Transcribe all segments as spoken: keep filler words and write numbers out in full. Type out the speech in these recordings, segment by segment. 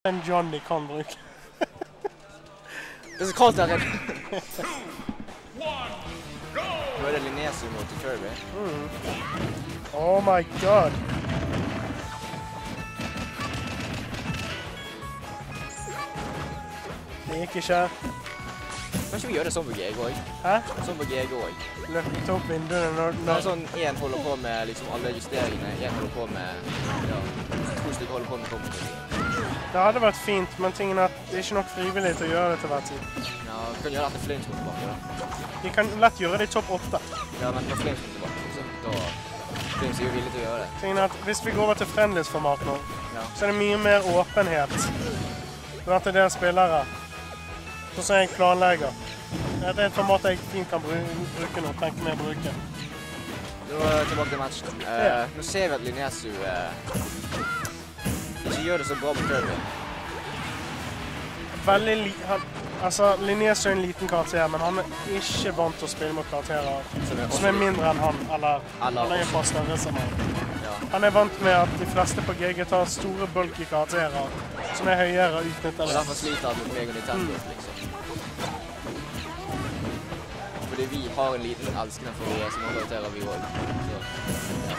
En Johnny kan bruke. Det er så kaldt der inne. Nå er det Linesu mot Kirby. Mm. Oh my god. Det gikk ikke. Kanskje vi gjør det sånn på G G også? Hæ? Sånn på G G også. Løfte opp vinduene når... Det er sånn, en holder på med liksom alle justeringene, en holder på med, ja, to stykker holder på med kommentering. Det hadde vært fint, men tingen er at det er ikke nok frivillig til å gjøre det til hver tid. Ja, vi kan gjøre det etter Flames kommer tilbake, da. Vi kan lett gjøre det i topp åtte. Ja, men når Flames kommer tilbake, liksom, da Flames er jo villig til å gjøre det. Tingen er at hvis vi går over til friendlies-format nå, ja. Så er det mye mer åpenhet blant en del spillere. Sånn som jeg planlegger. Det er et format jeg fint kan bruke nå, tenke meg å bruke. Da er tilbake til matchen. Uh, ja. Nå ser vi at Linesu uh, ikke gjør det så bra på Kirby. Veldig li... Han, altså, Linesu er en liten karakter, men han er ikke vant til å spille mot karakterer som er, som er mindre enn han, eller, eller han er en fast større som han. Ja. Han er vant med at de fleste på G G tar store bulky karakterer som er høyere og utnytter det. Og derfor sliter han mot meg og Nintendo, mm. liksom. Fordi vi har en liten elskende for å som karakterer vi også. Ja.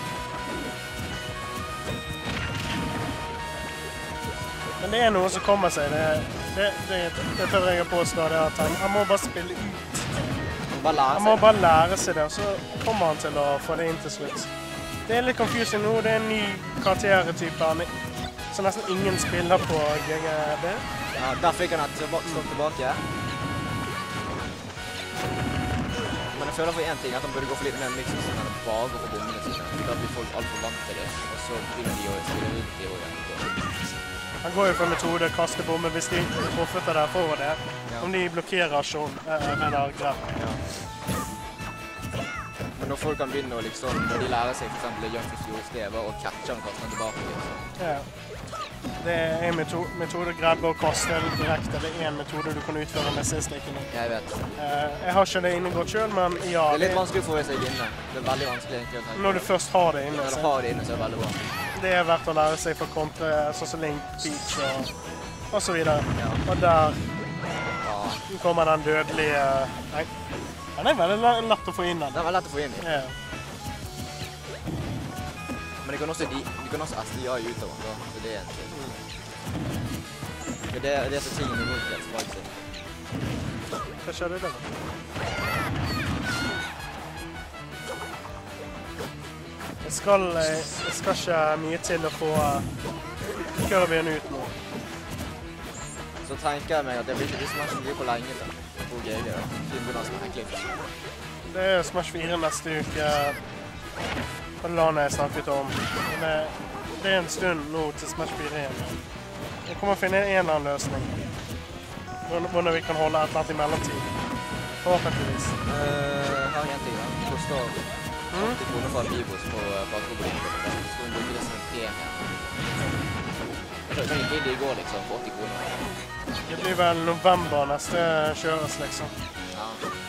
Men det er noe som kommer seg. Det, det, det, det tør jeg å påstå, det at han, han må bare spille ut. Han må bare lære seg det, og så kommer han til å få det inn til slutt. Det er litt confusing nå. Det er en ny karaktertype, så nesten ingen spiller på G G B. Ja, der fikk han et stått tilbake. Men jeg føler for en ting at han burde gå for litt mer mixen, sånn at han bare går for bommene sine. Da blir folk alt for vant til det, og så begynner de å spille rundt i året. Han går jo for metode, kaste bommer hvis de truffet der for det. Ja. Om de blokkerer sånn, eller grep. Ja. Men når folk kan begynne å liksom, når de lærer seg for eksempel Young fifty stever og catcher han kaster han tilbake. Liksom. Ja. Det er en metode, metode å grabbe og kaste direkte. Det er en metode du kan utføre med C-stikken. Jeg vet. Jeg har ikke det inne godt selv, men ja. Det er litt vanskelig å få seg inne. Det er veldig vanskelig egentlig å tenke. Når du først har det inne. Når du har det inne, så er det veldig bra. Det er verdt å lære seg for kontre, sånn som Link, Peach og, og så videre. Ja. Og der ja. kommer den dødelige... Nei, den er veldig lett å få inn den. Den er veldig lett å få inn. Ja. Men det kan også, de, de kan også S D I utover, da. Så det er en ting. Det er det som tingen er mot helt faktisk. Hva skjer det da? Jeg skal, jeg skal ikke mye til å få Kirbyen ut nå. Så tenker jeg meg at det blir ikke Smash mye på lenge da. På G G da. Siden begynner å snakke litt. Det er Smash fire neste uke. Og LAN jeg snakket om. Det, det er en stund nå til Smash fire igjen. Jeg kommer å finne en eller annen løsning. Hvordan vi kan holde et eller annet i mellomtid. Forhåpentligvis. Uh, her er en ting da. Det koster åtti kroner for Vivos på bakgrunnen. Så skal vi bruke det som en premie. Jeg kan ikke inn det i går liksom, for åtti kroner. Det blir vel november neste kjøres liksom. Ja.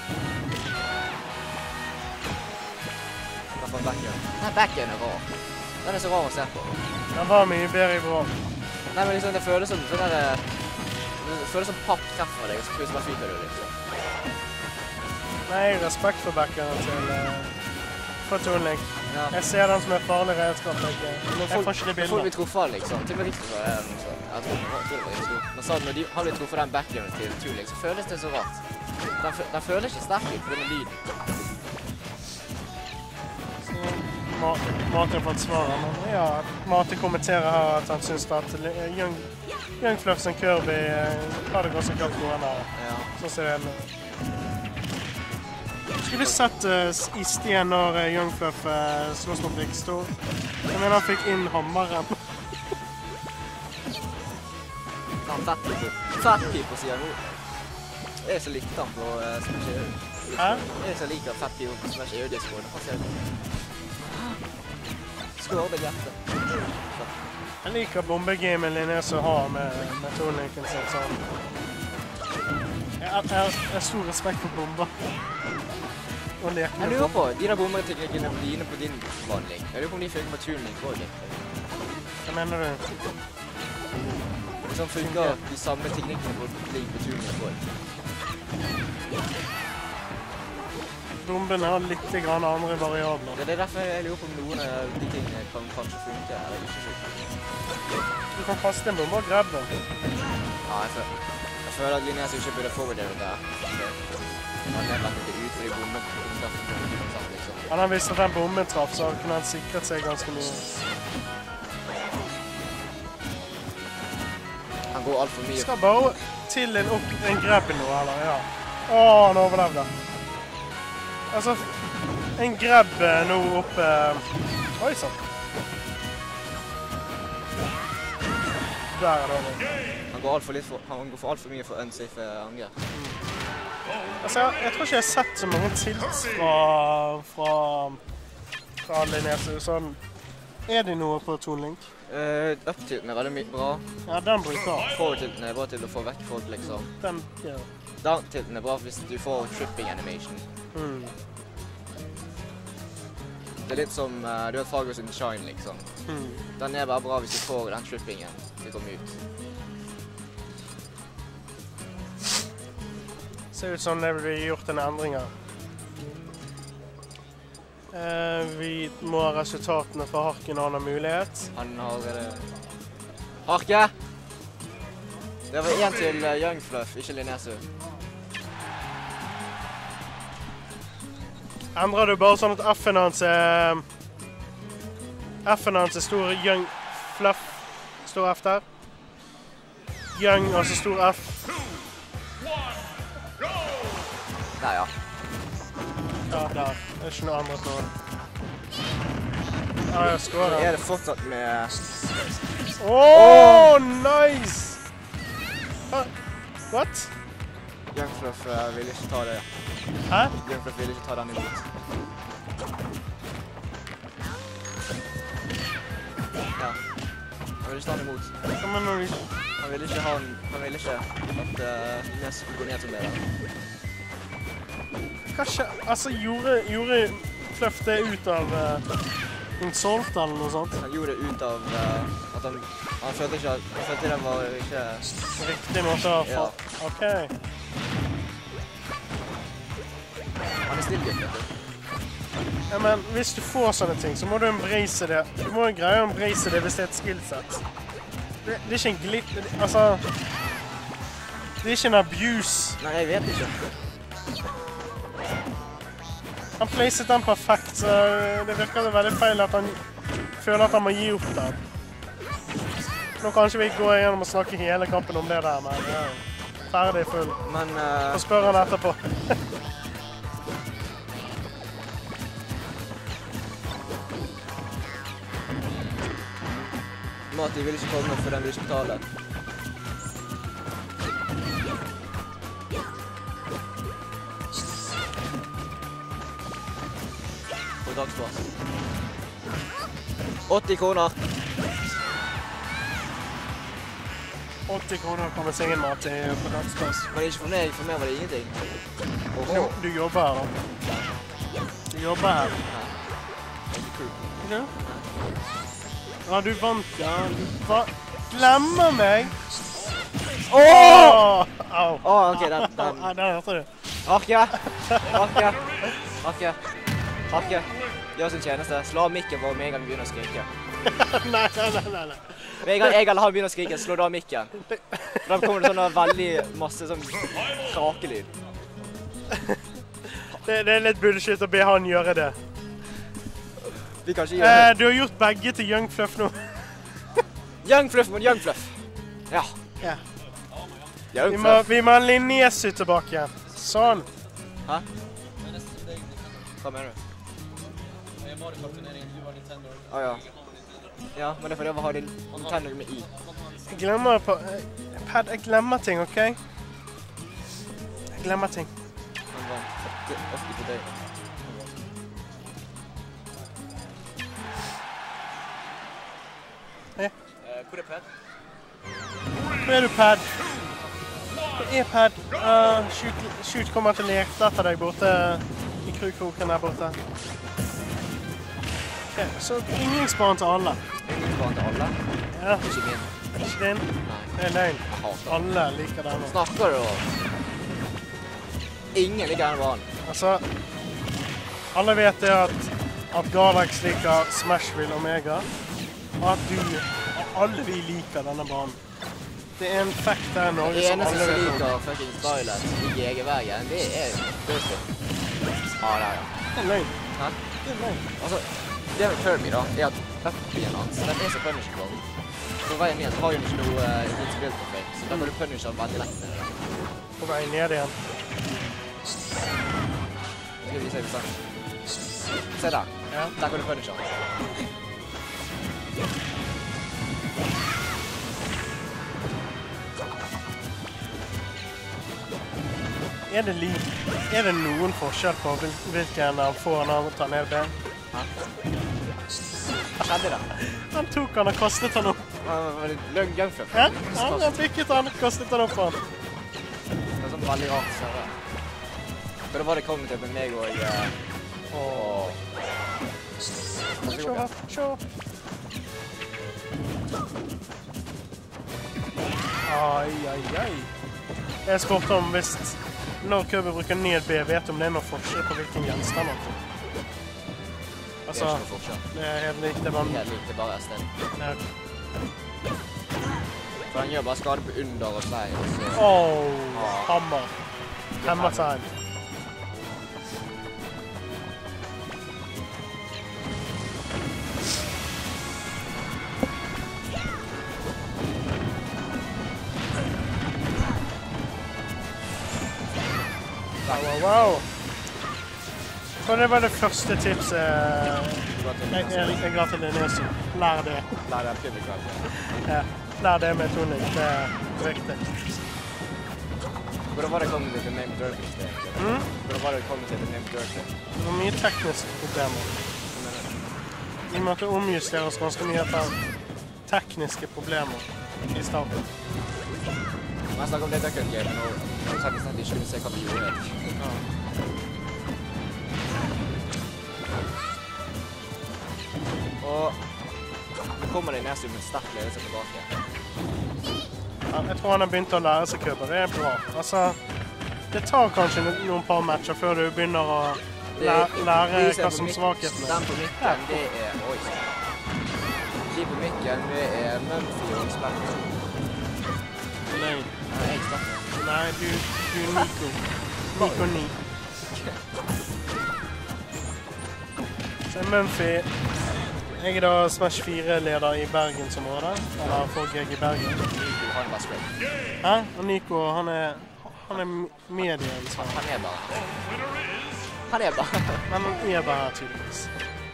Backen. Nei, backen er rar. Den er så rar å se på. Den var mye bedre i vår. Nei, men liksom, det føles som sånn der... Det føles som papp treffer deg, og så plutselig bare fyker du liksom. Nei, jeg har respekt for backen til... Uh, for Toon Link. Ja. Jeg ser den som er farlig redskap. Jeg, jeg folk, får ikke det bildet. Folk blir truffet, liksom. Til og med riktig så er det sånn. Jeg tror, jeg tror det var riktig. Men så når de har blitt truffet den backen til Toon Link, så føles det så rart. Den, den føles ikke sterk ut på denne lyden. Martin har fått svaret, men ja, Martin kommenterer her at han synes at Young, Young Fluff som Kirby har det ganske godt gående her. Ja. Så ser jeg det. Skulle du sett uh, i sted når uh, Young Fluff uh, slåss mot Rikstol? Jeg mener han fikk inn hammeren. Han fett pipo. Fett pipo, sier han. Jeg er så likte han på uh, Smash E U. Hæ? Jeg er så liker fett pipo på Smash E U-diskoen. Han ser det. Skår det hjertet. Jeg liker bombegamen Linesu har med, med Toon Linken sin sånn. Jeg har stor respekt for bomber. Og leker med jeg lurer på, de der bomberteknikkene dine på din vanlig. Jeg lurer på om de funker på Toon Link også. Hva mener du? Som fungerer de samme teknikkene på League på tuning på. Bomben har litt grann andre variabler. Det er derfor jeg lurer på om noen av de tingene kan kanskje funke, eller ikke funke. Du kan kaste en bombe og grabbe den. Ja, jeg føler, jeg føler at Linnea ikke burde forberede det. Han har lagt det ut fordi bomben traff liksom. Han har visst at den bomben traff, så kunne han sikret seg ganske mye. Han går alt for mye. Skal bare til en, opp, en grab nå, eller? Ja. Åh, han overlevde. Altså, en grab nå oppe... Oi, sant. Der er det over. Han går alt for, litt for, han går for alt for mye for unsafe anger. Mm. Altså, jeg, jeg tror ikke jeg har sett så mange tilt fra, fra, fra Linnea. Sånn, er det noe på Toon Link? Uh, Up-tilten er veldig mye bra. Ja, den bruker. Forward-tilten er bra til å få vekk folk, liksom. Den, ja. Down-tilten er bra hvis du får tripping animation. Mm. Det er litt som, uh, du vet Fragos in Shine, liksom. Mm. Den er bare bra hvis du får den trippingen til å komme ut. Ser ut som det blir gjort en endring her. Uh, vi må ha resultatene fra Harken og han har mulighet. Han har... Uh... Harke! Det var en til uh, Young Fluff, ikke Linnesu. Endrer du bare sånn at F-en hans er... F-en hans er stor Young Fluff. Stor F der. Young, altså stor F. Der, ja. Ja, der. Det er ikke noe annet nå. Ja, jeg skårer. Er det fortsatt med... Åh, oh, nice! What? Young Fluff uh, vil ikke ta det. Hæ? Young Fluff vil ikke ta den imot. Ja. Han vil ikke ta den imot. Ja, men når vi... Han vil ikke ha den... Han vil ikke at uh, Nes skulle gå ned til meg. Hva skjer? Altså, gjorde, gjorde Fluff det ut av uh, insult eller noe sånt? Han gjorde det ut av uh, at han... Han følte ikke at... Han følte det var ikke... Riktig måte å få... Ja. Ok. Han er stillgift, vet du. Ja, men hvis du får sånne ting, så må du embrace det. Du må greie å embrace det hvis det er et skillset. Det, det er ikke en glitt... Altså... Det er ikke en abuse. Nei, jeg vet ikke. Han placet den perfekt, så det virker veldig feil at han føler at han må gi opp den. Nå kan ikke vi gå igjennom og snakke hele kampen om det der, men ja, ferdig full. Men... Uh... Så spør han etterpå. Mati vil ikke komme for den vil ikke betale. På dagspass. åtti kroner. åtti kroner kommer seg inn mat på dagspass. Men ikke for meg, for meg var det ingenting. Oh, oh. Du jobber her da. Du jobber her. Ja. Ja, du vant, ja. Du va glemmer meg! Åh! Åh! Åh, ok, den... den. Ja, den hørte du. Harke! Harke! Harke! Harke! Gjør sin tjeneste. Slå av mikken bare med en gang vi begynner å skrike. Nei, nei, nei, nei. Med en gang jeg eller han begynner å skrike, slå da av mikken. For da kommer det sånn veldig masse sånn krakelyd. Det, det er litt bullshit å be han gjøre det. Vi kan ikke gjøre det. Eh, du har gjort begge til Young Fluff nå. Young Fluff mot Young Fluff. Ja. Ja. Young vi, må, Fluff. vi må ha Linnesu tilbake igjen. Sånn. Hæ? Hva mener du? Å ja. Ja, men det er fordi jeg har din Nintendo med i. Jeg glemmer på... Pad, jeg glemmer ting, ok? Jeg glemmer ting. Han vant. Det er ofte på deg. Hei. Hvor er Pad? Hvor er du, Pad? Hvor er Pad? Uh, shoot, shoot kommer til å lete etter deg borte i krukroken der borte. Ok, så yndlingsbarn til alle. Yndlingsbarn til alle? Ja. Ikke min. Ikke din? Nei. Det er løgn. Jeg hater den. Alle liker denne. Snakker du om? Ingen liker denne banen. Altså, alle vet det at, at Galax liker Smashville Omega, og at du, og alle vi liker denne banen. Det er en fact der i Norge som alle vet om. Det eneste som liker fucking Stylet i Jegerbergen, det er Dødstøp. Ja, det er det. Det er løgn. Hæ? Det er løgn. Altså, det med Kirby da, er at Puppyen hans, den er så punishable. På veien ned har jo ikke noe uh, innspilt på meg, så da kan du punishe veldig lett med det. På vei ned igjen. Skal vi se hvis han... Se der. Ja. Der kan du punishe han. Er det, li er det noen forskjell på hvil hvilken han får når han tar ned ben? Hæ? Hva skjedde da? Han tok han og kastet han opp. Var det løgn gunflip? Ja, han, han pikket han og kastet han opp han. Det er sånn veldig rart å se det. For da var det kommet til med meg og... Uh, og... Sjå, sjå. Ai, ai, ai. Jeg spurte om hvis når Kirby bruker ned B, vet om det er noe forskjell på hvilken gjenstand han får. Altså, det er ikke noe forskjell. Det er helt likt, det er bare... Helt likt, det er bare S D. Ja. For han gjør bare skade på under og seg, og så... Åh, oh, hammer. Hammer time. Wow, wow. Så det var det første tipset jeg, jeg, jeg ga til Linnesen. Lær det. Lær det publikum. Ja, lær det med toning. Det er riktig. Hvordan var det kommet til Name Dirty? Mm? Hvordan var det kommet til Name Dirty? Det var mye tekniske problemer. Vi måtte omjustere oss ganske mye etter tekniske problemer i starten. Når jeg snakker om det Duck-Game nå, så sa jeg at de ikke kunne se hva vi gjorde. Ja. Og nå kommer det neste med sterk ledelse tilbake. Ja, jeg tror han har begynt å lære seg Kirby. Det er bra. Altså, det tar kanskje noen par matcher før du begynner å lære, lære hva som svakhetene er. Den på mikken, det er Oi. De på mikken, det er Mumphy og Splatter. Nei. Nei, jeg snakker. Nei, du, du er Nico. Nico ni. Så Mumphy. Jeg er da Smash fire-leder i Bergensområdet. Eller for G G i Bergen. Nico, han er bare straight. Hæ? Og Nico, han er, han er medien. Så. Han er bare. Han er bare. Men han er bare her tydeligvis.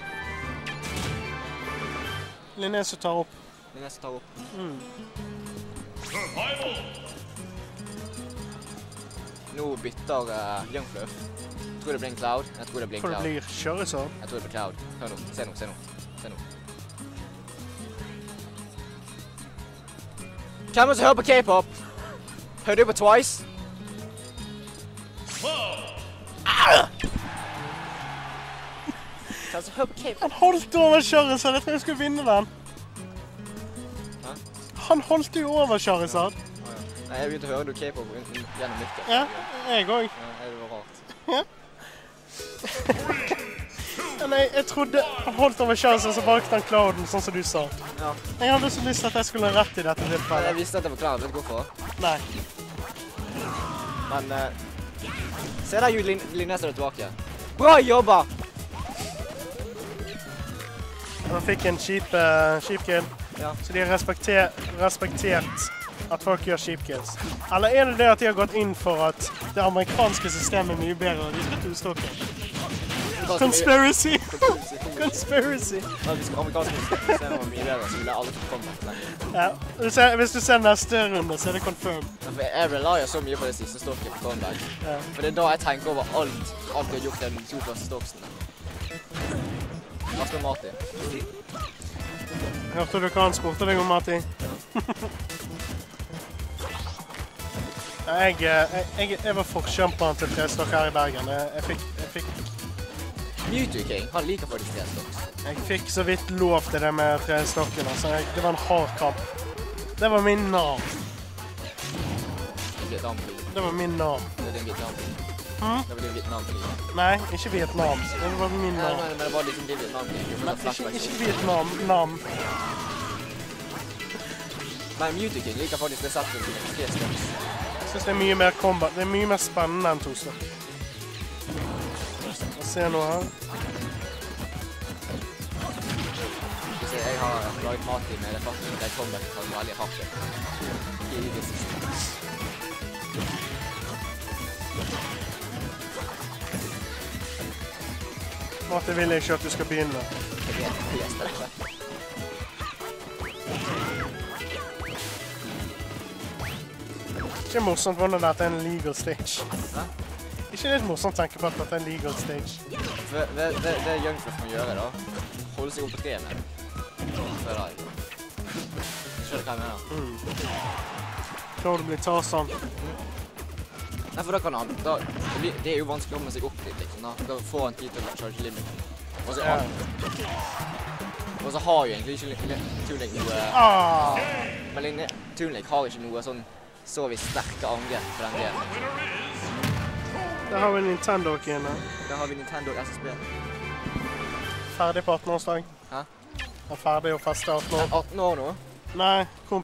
Linnese tar opp. Linnese tar opp. Mm. Nå bytter uh, Youngfluff. Jeg tror det blir en Cloud. Jeg tror det blir en Cloud. Tror det blir Charizard? Jeg tror det blir Cloud. Hør nå. Se nå, se nå. Se nå. Hvem som hører på K-pop? Hører du på Twice? Hvem som hører på K-pop? Han holdt over Charizard. Jeg tror jeg skulle vinne den. Hæ? Han holdt jo over Charizard. Nei, jeg begynte å høre du K-pop gjennom mikken. Ja, jeg òg. Ja, det var rart. Ja. Nei, jeg trodde han holdt over Charizard, så valgte han Clouden, sånn som du sa. Ja. Jeg hadde så lyst til at jeg skulle ha rett i dette tilfellet. Jeg visste at det var Cloud, vet du hvorfor? Nei. Men, uh, se der, Lin Linnese er tilbake. Bra jobba! Han fikk en kjip, uh, kjip kill, ja. Så de har respekter respektert at folk gjør kjip kills. Eller er det det at de har gått inn for at det amerikanske systemet er mye bedre, og de skal tostokke? Conspiracy! Conspiracy! Ja, hvis amerikanske systemet var mye bedre, så ville alle til comeback lenger. Ja, du ser, hvis du ser neste runde, så er det confirmed. Ja, for jeg relyer så mye på det siste stokket på comeback. Ja. For det er da jeg tenker over alt, alt jeg har gjort de to første stoksene. Hva skal Martin? Hørte du hva han spurte deg om, Martin? jeg, jeg, jeg, jeg var forkjemperen til trestokk her i Bergen. Jeg, jeg fikk... Jeg fikk Mewtwo King, han liker faktisk trestokk. Jeg fikk så vidt lov til det med trestokken, altså. Jeg, det var en hard kamp. Det var min navn. Vietnamkrig. Det var min navn. Det er din Vietnamkrig. Mm? Det var din Vietnamkrig. Nei, ikke Vietnam. Det var min Ja, navn. men, men det var liksom din Vietnamkrig. Nei, ikke, ikke Vietnam. Nam. Nei, Mewtwo King liker faktisk det settet til tre steps. Jeg synes det er mye mer combat. Det er mye mer spennende enn to step. Jeg ser noe her. Hvis jeg, jeg har laget mat i med det faktisk, det combat som veldig hardt. I det siste. Mate vil jeg ikke at du skal begynne. Jeg vet ikke det. Det er ikke morsomt hvordan dette er en legal stage. Hæ? Ikke litt morsomt å tenke på at dette er en legal stage. Det, det, det, det Youngsters må gjøre da, holde seg opp på treet med. Føler jeg. Skjønner hva jeg mener? Mm. Klarer du å bli Tarzan? Nei, for da kan han, da, det, blir, det er jo vanskelig å komme seg opp litt, liksom, da. Da får han tid til å charge limit. Og så, Ja. og så har jo egentlig ikke Toon Link noe, Ah! men Toon Link har ikke noe sånn, så vi sterke angrep på den delen. Der har vi Nintendo igjen. Da har vi Nintendo S S B. Ferdig på atten-årsdag. Hæ? Er ferdig å feste atten år. atten år nå? Nei, kom